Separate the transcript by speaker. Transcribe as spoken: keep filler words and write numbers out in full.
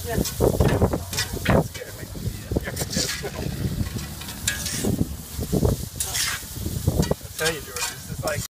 Speaker 1: Yeah.
Speaker 2: That scared me. I tell you, George, this is like